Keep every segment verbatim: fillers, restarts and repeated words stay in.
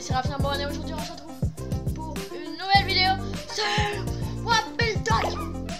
c'est Raphaël Bon et aujourd'hui on se retrouve pour une nouvelle vidéo sur Wapeltoc.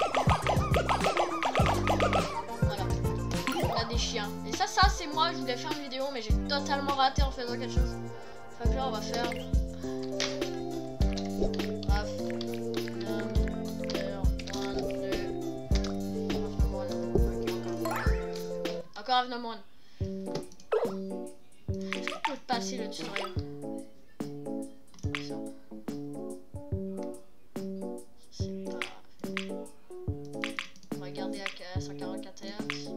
Voilà, on a des chiens. Et ça, ça c'est moi, je voulais faire une vidéo mais j'ai totalement raté en faisant quelque chose. Fait que là on va faire... Bref. Encore Avnomon. Est-ce qu'on peut passer le tutoriel? Ça. C'est pas... On va garder à cent quarante-quatre hertz.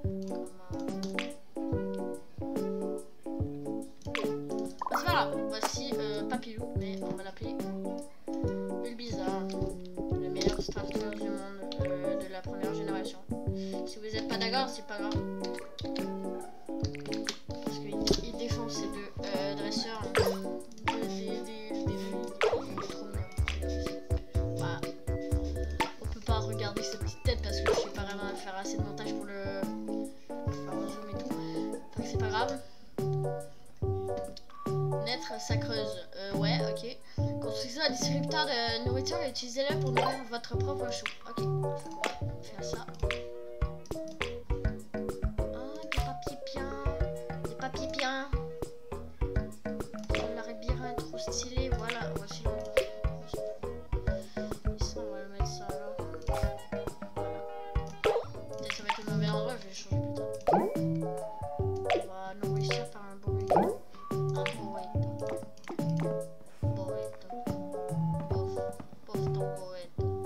C'est pas grave. Voici euh, Papilou, mais on va l'appeler Bulbizarre, le meilleur starter du monde euh, de la première génération. Si vous n'êtes pas d'accord, c'est pas grave. Parce qu'il défonce ces deux euh, dresseurs. Des, des, des, des, voilà. On peut pas regarder cette petite tête parce que je suis pas vraiment à faire assez de montage pour le pour faire un zoom et tout. Donc c'est pas grave. Naître, ça creuse. Euh, ouais, ok. Construisez un distributeur de nourriture et utilisez-le pour nourrir votre propre chou. Ok. On va faire ça. Stylé, voilà, voici le... Ici, on va le mettre ça là. Voilà. Peut-être ça va être le mauvais endroit, je vais changer plus tard. On va nourrir ça par un burrito. Un burrito. Burrito. Pof, pof ton burrito.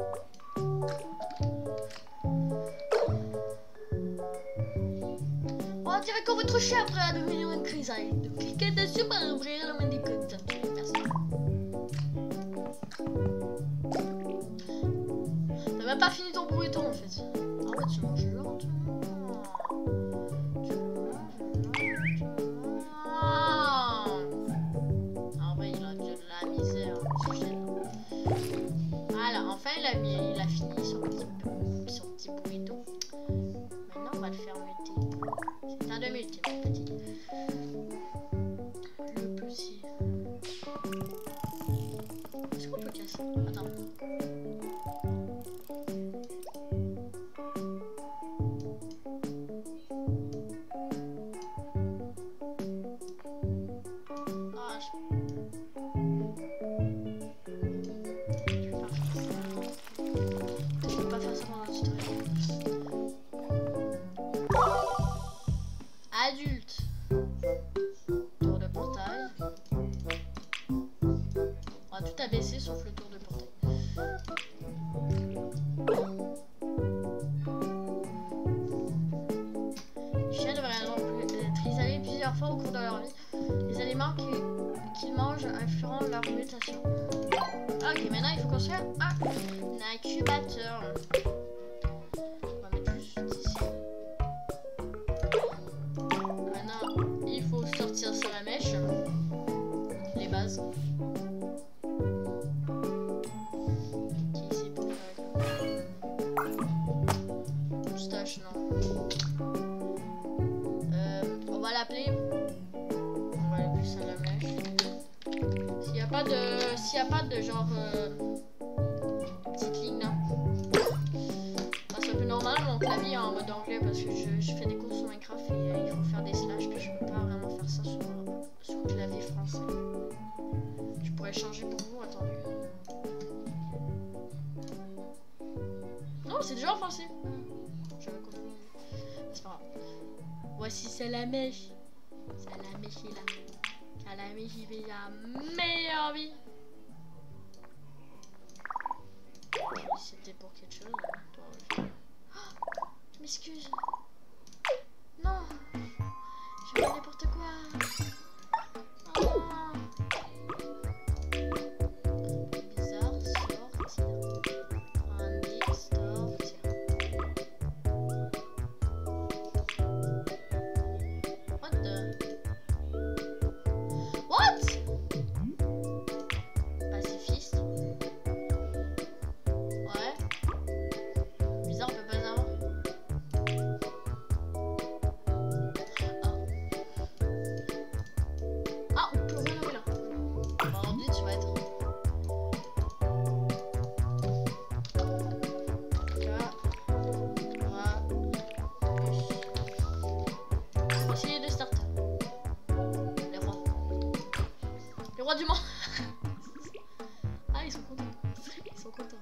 On dirait qu'on veut trop cher après à devenir une chrysalide. Donc cliquez dessus pour ouvrir le menu code. T'as même pas fini ton burrito en fait. Ah ouais, tu manges lentement. Tu manges lentement. En vrai, il a de la misère. Voilà, enfin il a, mis, il a fini son petit, son petit burrito. Maintenant on va le faire muter. C'est un demi-multi, mon petit. Le petit. Est-ce qu'on peut casser? Attends. Ah, je... je peux pas faire ça pendant le tutoriel. Adulte. Tour de portail. On va tout abaisser sauf le tour de portail. Les chiens devraient donc être isolés plusieurs fois au cours de leur vie. Les aliments qu'ils qu mangent influeront leur mutation. Ok, maintenant il faut construire un incubateur. On va mettre juste ici. Maintenant, il faut sortir sur la mèche. Les bases. Non. Euh, on va l'appeler. On va l'appeler ça la mèche. S'il n'y a pas de, s'il y a pas de genre euh, petite ligne là. Bah, c'est un peu normal. Mon clavier est en mode anglais parce que je, je fais des courses sur Minecraft et euh, il faut faire des slash puis je peux pas vraiment faire ça sur sur le clavier français. Je pourrais changer pour vous. Attendez. Non, c'est déjà en français. Voici c'est la mèche. C'est la mèche là. À la mèche il fait la meilleure vie. C'était pour quelque chose. Oh, je m'excuse. Non. Je fais n'importe quoi. Oh. Bizarre, sortir. Andy, sortir. Pacifiste. Ouais. Bizarre, on peut pas savoir. roi du monde. Ah, ils sont contents. Ils sont contents.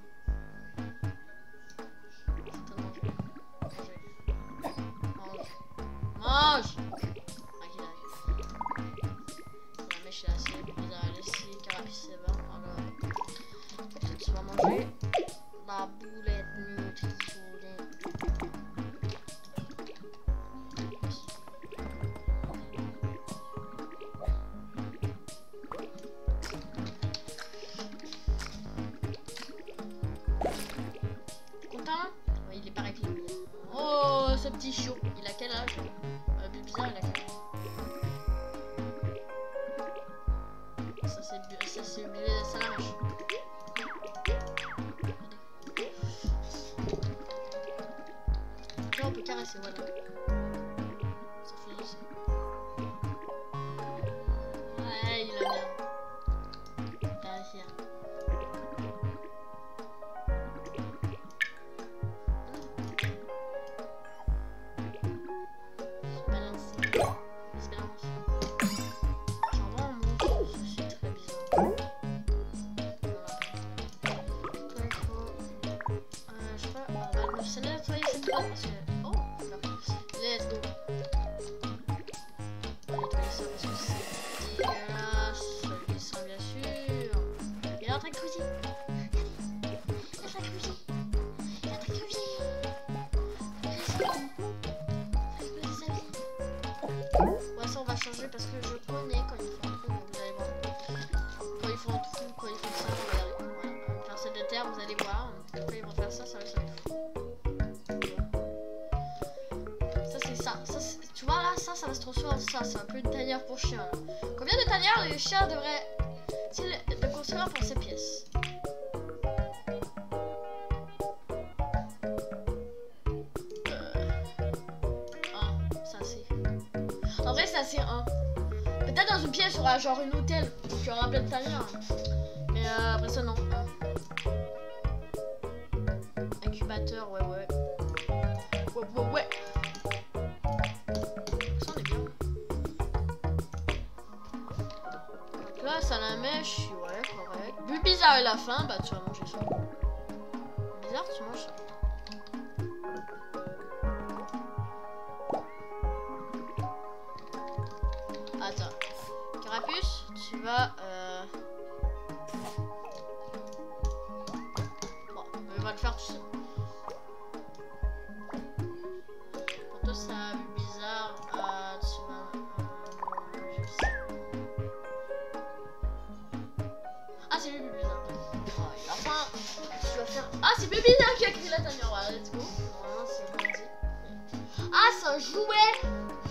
Mange. Mange. Ah, qu'il arrive. La mèche est assez bizarre. Laissez Carapuce, c'est bon. Alors, tu vas manger la boulette nutritionnelle. Ouais, il est pareil que lui. Oh, ce petit chiot. Il a quel âge? euh, Bizarre, il a quel âge? Ça, c'est ça, c'est ça la mèche. Là, on peut caresser, voilà. Ça fait juste. Ouais, il a bien. Caresser. Parce que... Oh, let's go. On va nettoyer ça parce que c'est dégueulasse. Le dessin, bien sûr. Il est en train de cuisiner. Il est en train de cuisiner. Il est en train de cuisiner. Ouais, ça on va changer parce que je connais quand ils font un trou, vous allez voir. Quand ils font un trou, quand ils font ça, vous allez voir. Voilà. Parcelle de terre, vous allez voir. Quand ils vont faire ça, ça va être fou. Ça, ça tu vois là, ça, ça va se transformer en ça, c'est un peu une tanière pour chien. Là. Combien de tanières les chiens devraient de construire pour ces pièces? euh... un, ça c'est. En vrai, ça c'est un. Peut-être dans une pièce, il y aura genre une hôtel, il y aura plein de tanières. Mais euh, après ça, non. Un. Incubateur, ouais, ouais. Ouais, ouais, ouais. Là, ça la mèche, ouais, correct. Vu bizarre et la fin, bah tu vas manger ça. Bizarre, tu manges ça. Attends. Carapuce, tu vas... Euh... Bon, il va le faire tout seul. Pour toi, ça a vu bizarre. Euh, tu vas... Ah, c'est Bébé Bizarre. Oh, la fin, tu vas faire. Ah, c'est Bébé Bizarre qui a créé la tanière. Voilà, let's go. Normalement, c'est parti. Ah, c'est un jouet.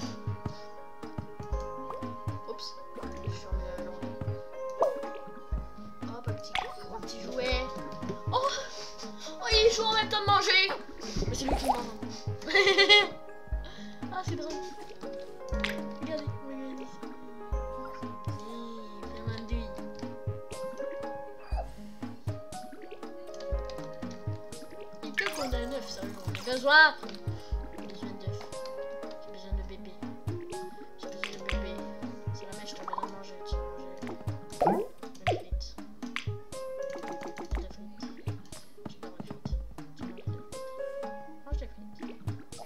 Oups. Je suis en l'enlever. Hop, un petit, un petit jouet. Oh, oh, il joue en même temps de manger. Mais c'est lui qui mange. Ah, c'est drôle. Regardez, regardez. On a un œuf, ça, j'ai besoin. J'ai besoin d'œuf. J'ai besoin de bébé. J'ai besoin de bébé. C'est la mèche, t'as besoin de manger. Tu vas manger. Des frites. Des frites. Tu peux manger des frites. Tu peux manger des frites. Mange des frites.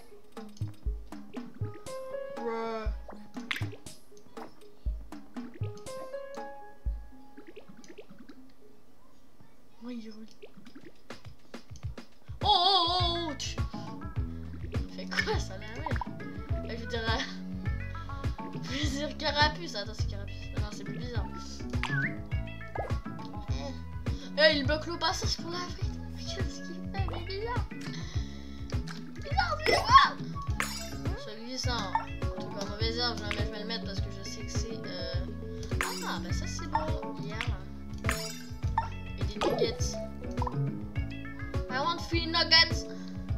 Ouais. Oh, il roule. Oh oh oh, oh tu... Fais quoi ça la merde? Je veux dire... Euh... Je veux dire Carapuce. Attends, c'est Carapuce. Ah, non, c'est plus bizarre. Eh, hey, il bloque le passage pour la frite. Qu'est-ce qu'il fait? Mais bizarre. Bizarre, bizarre. Celui ça. En tout cas, mauvais herbe, je vais le mettre parce que je sais que c'est... Euh... Ah, bah ça c'est bon. Hier. Et des nuggets. I want three nuggets.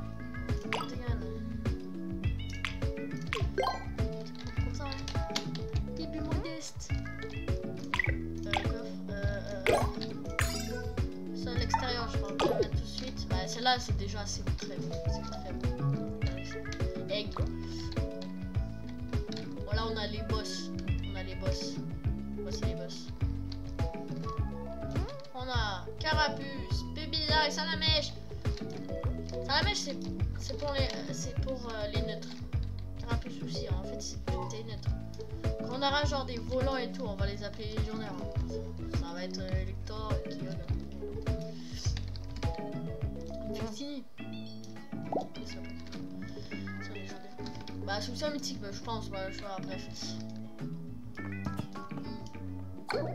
Début modeste. Euh, coffre, euh, euh. Ça à l'extérieur, je crois. Je vais le mettre tout de suite. Bah, celle-là, c'est déjà assez très bon. C'est très bon. Egg. Voilà, on a les boss. On a les boss. Voici les boss. Carapuce, Pébilla et Salamèche. Salamèche, c'est c'est pour les c'est pour euh, les neutres. Carapuce aussi, hein. En fait, c'est des neutres. Quand on aura genre des volants et tout, on va les appeler légionnaires. Ça va être euh, Lector et Kion. Fini. Bah, soutien mythique, bah, je pense. Bah, je vois, bref. Oh,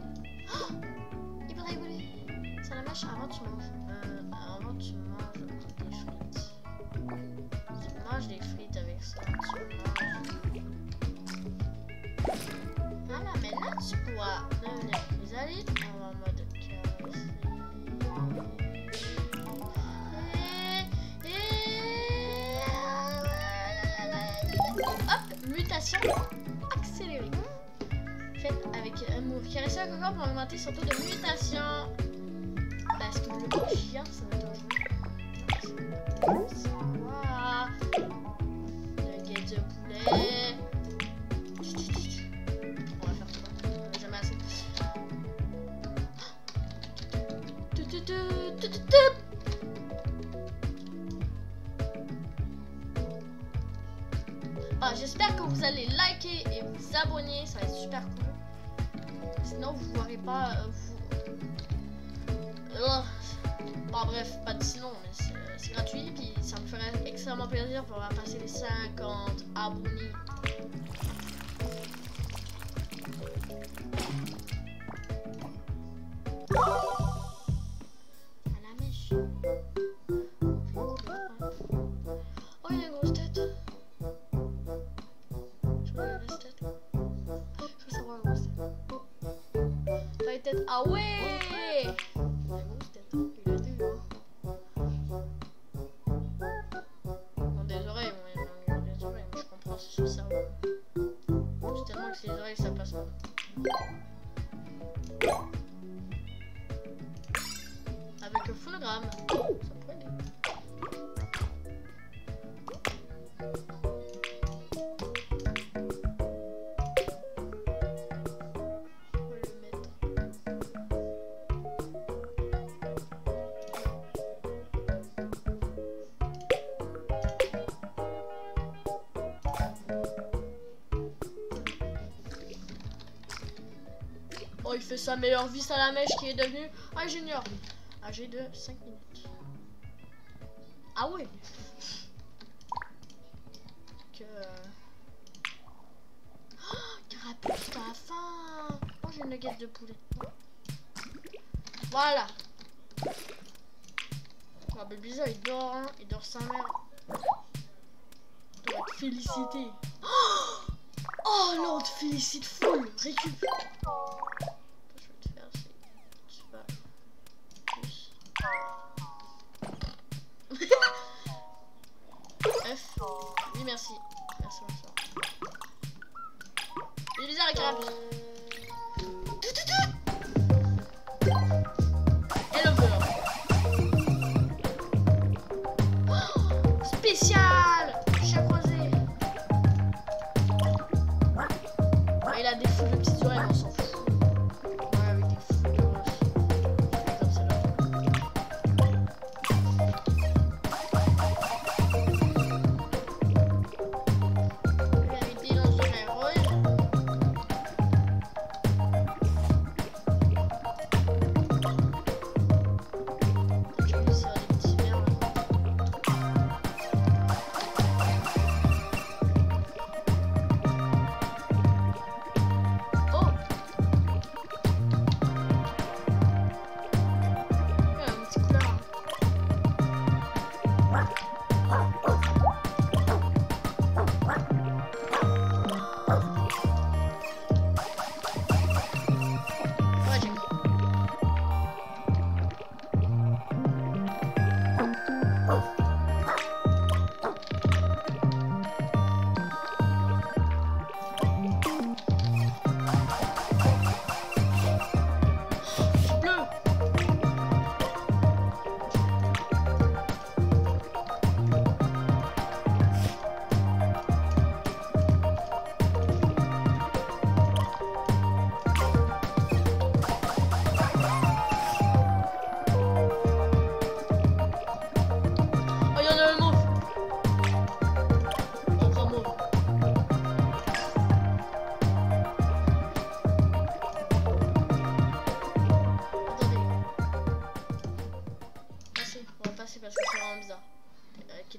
il va rigoler. Ça la mâche avant tu manges. Euh, avant tu manges des frites. Tu manges des frites avec ça. Tu manges. Voilà, maintenant tu pourras devenir plus allé. On va en mode caresse. Hop, mutation accélérée. Faite avec un move qui reste un coco pour augmenter son taux de mutation. Parce que le chien, ça va être dangereux. Voilà. Nugget de poulet. On va faire ça. On n'a jamais assez. Ah, j'espère que vous allez liker et vous abonner, ça va être super cool. Sinon vous ne verrez pas euh, vous... Euh, bon, bref, pas de sinon, mais c'est gratuit. Puis ça me ferait extrêmement plaisir pour passer les cinquante abonnés. À la mèche. Oh, il a une grosse tête. Ah ouais! Non, des oreilles, moi, non, des oreilles, moi je comprends, c'est sur le cerveau. C'est tellement que c'est les oreilles, ça passe pas. Avec le phonogramme, ça pourrait aider. Oh, il fait sa meilleure vis à la mèche qui est devenu ingénieur. Âgé de cinq minutes. Ah ouais. Que... Oh, carapuce, t'as faim. Oh, j'ai une nugget de poulet. Voilà. Ah, bah, bizarre, il dort, hein. Il dort sa mère. Il doit être félicité. Oh, là, on te félicite full. Récup. F. Oui, merci. Merci, bonsoir. Il est bizarre, la carapuce. Éleveur. Oh, spécial. Chat croisé. Oh, il a des fous de petites oreilles, on s'en fout.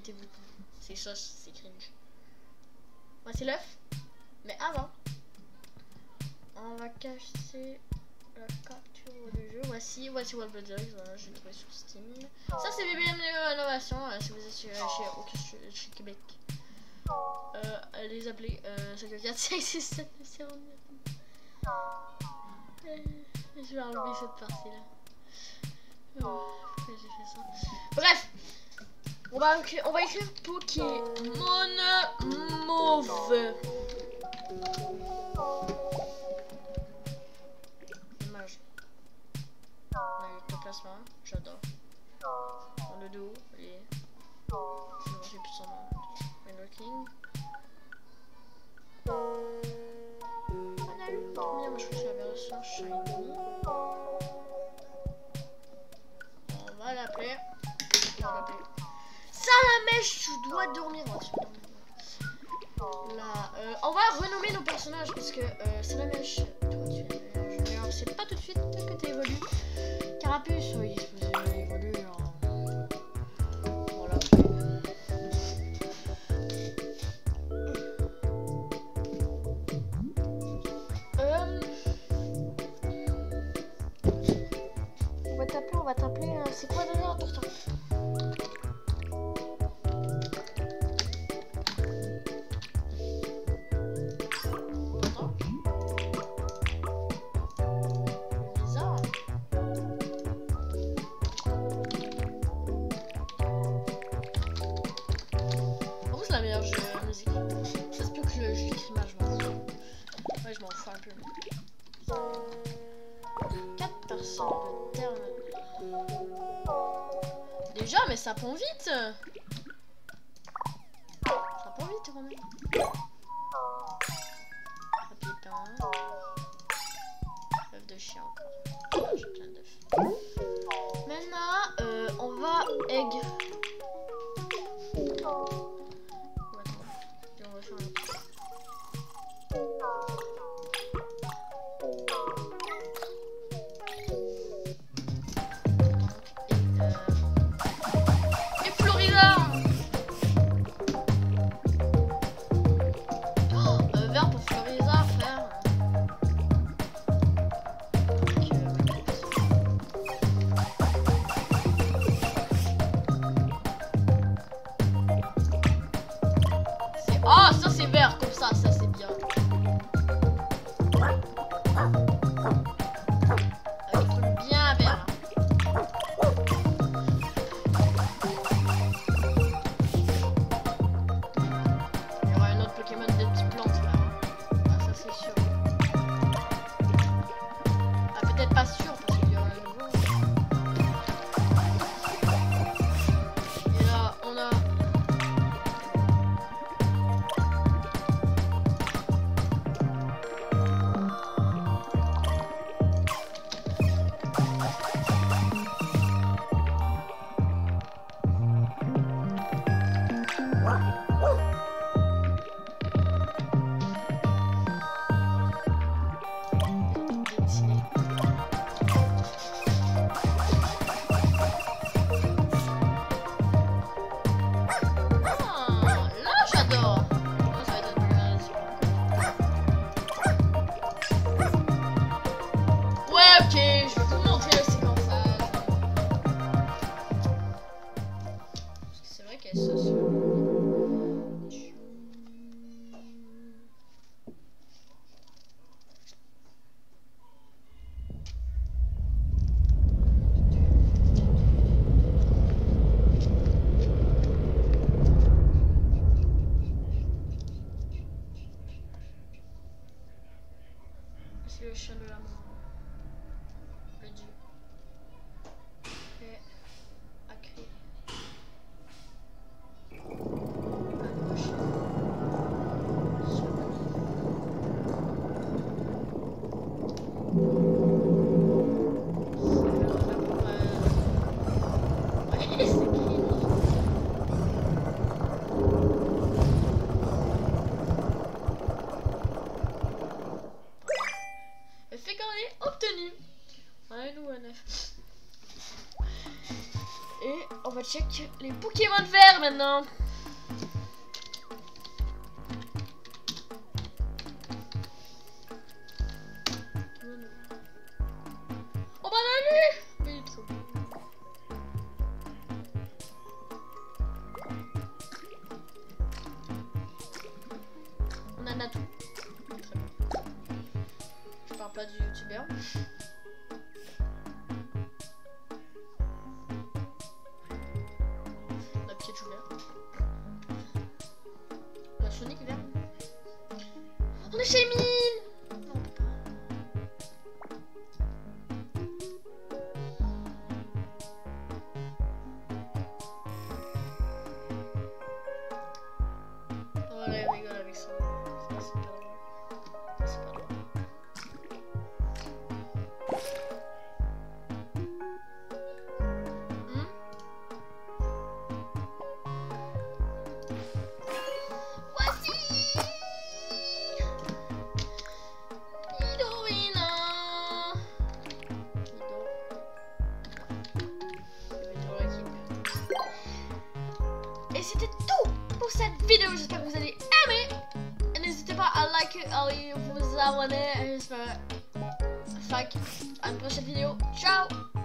Mettez-vous. C'est sauce, c'est cringe. Voici l'œuf. Mais avant, on va cacher la capture du jeu. Voici, voici Wall Blood Dogs. Voilà, je l'ai trouvé sur Steam. Ça, c'est B B M Innovation. Euh, si vous êtes chez, chez, chez, chez Québec, euh, les appelez euh, cinq quatre cinq six sept neuf zéro neuf. Je vais enlever cette partie là. Oh, pourquoi j'ai fait ça? Bref, on va, on va écrire Pokémon Mauve. Image. Avec le placement, j'adore. On le dos, et sinon j'ai plus son nom. Unlocking. On a eu combien? Moi je crois que c'est la version shiny. On va l'appeler. On va l'appeler. Salamèche, tu dois dormir. Là, euh, on va renommer nos personnages parce que euh, Salamèche, toi tu es junior, c'est pas tout de suite que tu évolues. Carapuce, oui, il évolue. Hein. Voilà. Euh... On va t'appeler, on va t'appeler. Euh, c'est quoi déjà important? La meilleure jeu de musique. Ça se peut que je l'écris mal, je m'en fous. Ouais, je m'en fous un peu. quatre personnes de terme. Déjà, mais ça pond vite. Ça pond vite quand même. Papier peint. Œuf de chien encore. J'ai plein d'œufs. Maintenant, euh, on va egg. Oh, ça c'est vert comme ça, ça c'est bien. Avec un truc bien vert. Il y aura un autre Pokémon des petites plantes là. Ah, ça c'est sûr. Ah, peut-être pas sûr parce qu'il y aura un nouveau. Et là, on a. Ok, je vais vous montrer le séquençage. Parce que c'est vrai qu'elle se sur. C'est le chien de la main. Et Acré. À gauche. Sur le lit. Ouais, c'est qui? Le fait qu'on est obtenu. Un ou un neuf. Et on va check les Pokémon verts maintenant. Oh bah lui, mais il est trop beau. On a Natou. Très bien. Je parle pas du youtubeur. La Pikachu vert. La Sonic vert. On est chez Mine. Ouais, rigole avec ça. Ça c'est pas drôle. C'est pas drôle. Hmm? Voici Hidorina. Et c'était tout pour cette vidéo. J'espère que vous allez aimer. Et n'hésitez pas à liker, à vous abonner. Et j'espère à une prochaine vidéo. Ciao.